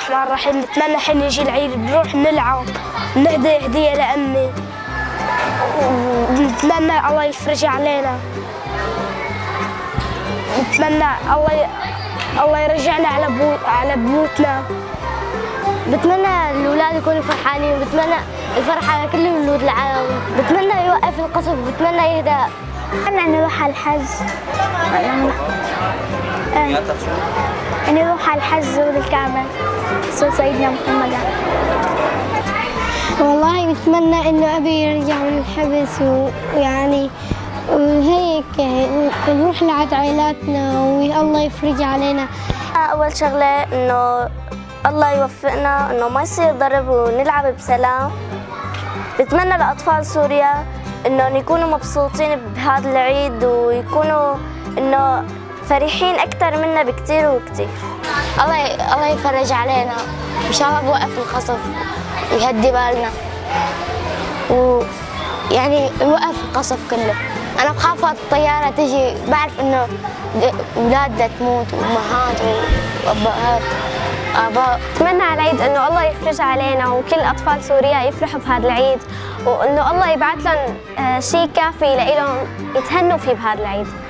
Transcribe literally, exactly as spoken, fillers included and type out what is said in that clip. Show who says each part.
Speaker 1: احنا رايحين نتمنى حين يجي العيد بنروح نلعب نهدي هديه لامي ونتمنى الله يفرج علينا. نتمنى الله ي... الله يرجعنا على بيوت على بيوتنا.
Speaker 2: بتمنى الاولاد يكونوا فرحانين وبتمنى الفرحه على كل ولود العالم. بتمنى يوقف القصف وبتمنى يهدى.
Speaker 1: بتمنى ان نروح على الحج. ان نروح على الحج وللكعبه صوت سيدنا محمد.
Speaker 2: والله بتمنى انه ابي يرجع من الحبس ويعني وهيك نروح لعند عائلاتنا والله يفرج علينا.
Speaker 3: اول شغله انه الله يوفقنا انه ما يصير ضرب ونلعب بسلام. بتمنى لاطفال سوريا انهم يكونوا مبسوطين بهذا العيد ويكونوا انه فرحين اكثر منا بكثير وكثير.
Speaker 2: الله الله يفرج علينا ان شاء الله بوقف القصف ويهدي بالنا ويعني يوقف القصف كله. انا بخاف الطياره تجي، بعرف انه اولادنا تموت وامهات وابهات اباء.
Speaker 3: اتمنى على العيد انه الله يفرج علينا وكل اطفال سوريا يفرحوا بهذا العيد وانه الله يبعث لهم شيء كافي لهم يتهنوا فيه بهذا العيد.